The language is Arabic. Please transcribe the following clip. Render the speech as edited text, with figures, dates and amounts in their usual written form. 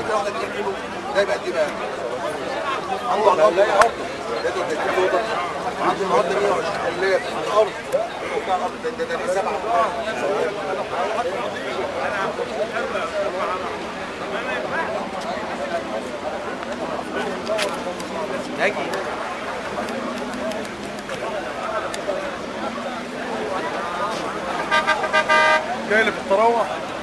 كده واخد 2 كيلو ده يبقى قد ايه بقى؟ عنده على الارض ده 30 اوضه عنده النهارده 120 كلاب على الارض بتاع الارض ده ليه 7 ناجي جاي لي في التراوح.